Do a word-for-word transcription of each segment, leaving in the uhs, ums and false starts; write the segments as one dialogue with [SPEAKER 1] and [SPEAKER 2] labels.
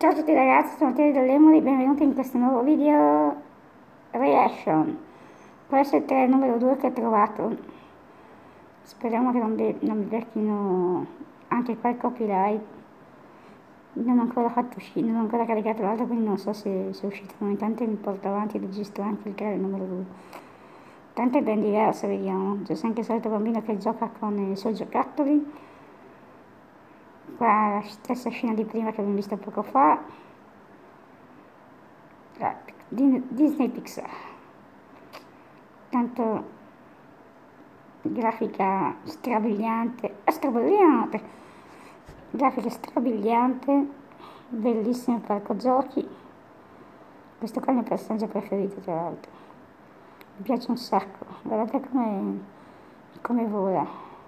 [SPEAKER 1] Ciao a tutti ragazzi, sono Tere dell'Emoli, benvenuti in questo nuovo video reaction. Questo è il trailer numero due che ho trovato. Speriamo che non, be- non mi becchino anche qua il copyright. Non ho ancora fatto uscire, non ho ancora caricato l'altro, quindi non so se, se è uscito. Ma intanto mi porto avanti e registro anche il trailer numero due. Tanto è ben diverso, vediamo. C'è sempre il solito bambino che gioca con i suoi giocattoli. Qua la stessa scena di prima che abbiamo visto poco fa. Disney Pixar. Tanto grafica strabiliante, strabiliante, grafica strabiliante, bellissimo parco giochi. Questo qua è il mio personaggio preferito, tra l'altro. Mi piace un sacco, guardate come, come vola.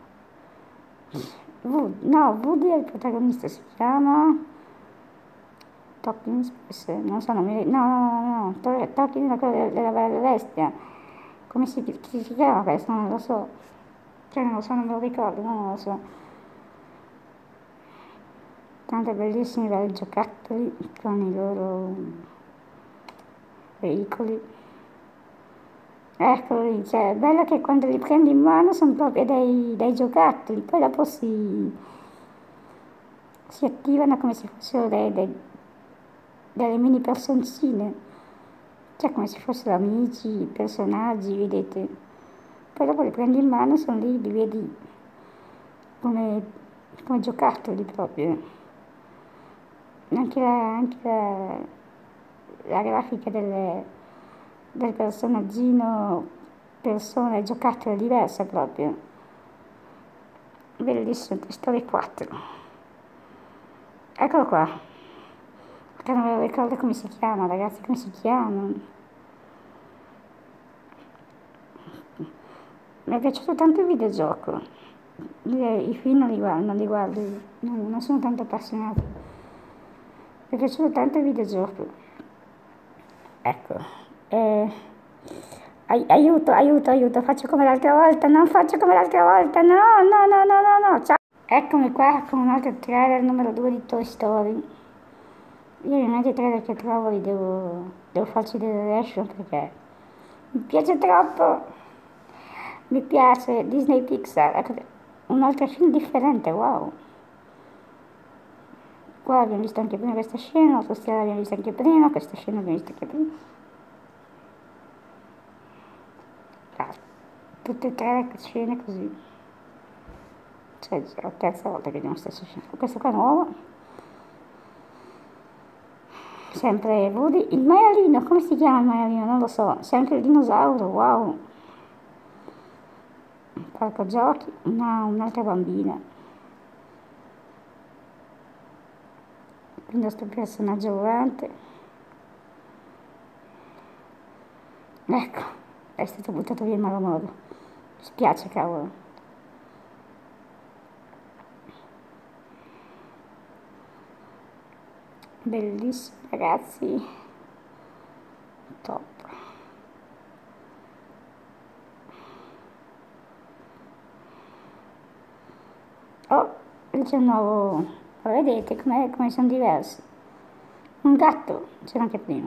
[SPEAKER 1] Wood, no, Woody è il protagonista, si chiama Tolkien, non so, non mi, no, no, no, no, Tolkien è quello della Bella Bestia. Come si, chi si chiama questo? Non lo so. Cioè non lo so, non me lo ricordo, no, non lo so. Tanto bellissimi vari giocattoli con i loro veicoli. Eccoli, cioè è bello che quando li prendi in mano sono proprio dei, dei giocattoli, poi dopo si, si attivano come se fossero dei, dei, delle mini personcine, cioè come se fossero amici, personaggi, vedete. Poi dopo li prendi in mano, sono lì, li vedi come, come giocattoli proprio. Anche la, anche la, la grafica del, del personaggino, persona e giocattolo è diversa proprio. Bellissimo, Toy Story quattro. Eccolo qua. Che non me lo ricordo come si chiama, ragazzi, come si chiama. Mi è piaciuto tanto il videogioco. I film non li guardo, non, li guardo, non, non sono tanto appassionata. Mi è piaciuto tanto il videogioco. Ecco. Eh, aiuto, aiuto, aiuto, faccio come l'altra volta, non faccio come l'altra volta, no, no, no, no, no, no, ciao. Eccomi qua con un altro trailer numero due di Toy Story. Io in altri trailer che trovo li devo, devo farci delle reaction perché mi piace troppo. Mi piace Disney Pixar, ecco, un altro film differente, wow. Qua abbiamo visto anche prima questa scena, questa l'abbiamo vista anche prima, questa scena l'abbiamo vista anche prima. Ah, tutte e tre le scene così. Cioè, è la terza volta che vediamo la stessa scena. Questa qua è nuova. Sempre Woody, il maialino, come si chiama il maialino? Non lo so, sempre il dinosauro, wow. Parco giochi, una, un'altra bambina. Il nostro personaggio volante. Ecco, è stato buttato via il malamodo. Mi spiace, cavolo. Bellissimo, ragazzi. Top. Oh, c'è un nuovo. Vedete come, come sono diversi. Un gatto, c'era anche prima.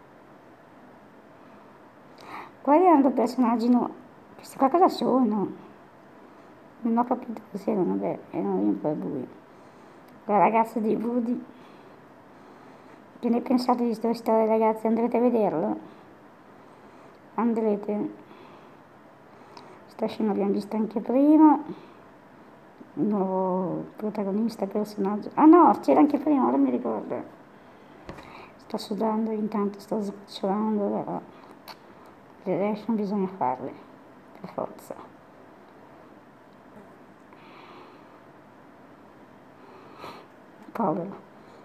[SPEAKER 1] Quali erano due personaggi nuovi? Questi qua cosa sono? Non ho capito cos'erano, vabbè, erano lì un po' bui. La ragazza di Woody. Che ne pensate di questa storia, ragazzi? Andrete a vederlo? Andrete. Questa scena l'abbiamo vista anche prima. Il nuovo protagonista, personaggio. Ah no, c'era anche prima, ora mi ricordo. Sto sudando, intanto sto sgocciolando, però le reaction bisogna farle, per forza. Povero.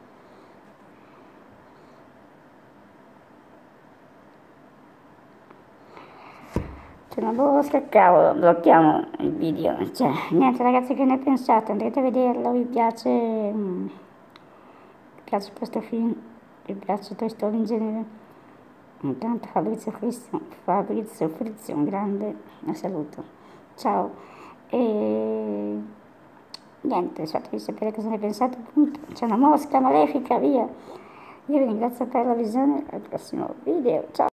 [SPEAKER 1] C'è una bosca, cavolo, blocchiamo il video. Cioè, niente ragazzi, che ne pensate? Andrete a vederlo, vi piace? Mm, vi piace questo film? Vi piace Toy Story in genere? Intanto Fabrizio Frizio, Fabrizio Frizio, un grande, la saluto. Ciao. E niente, fatemi sapere cosa ne pensate, appunto. C'è una mosca malefica, via. Io vi ringrazio per la visione, al prossimo video, ciao!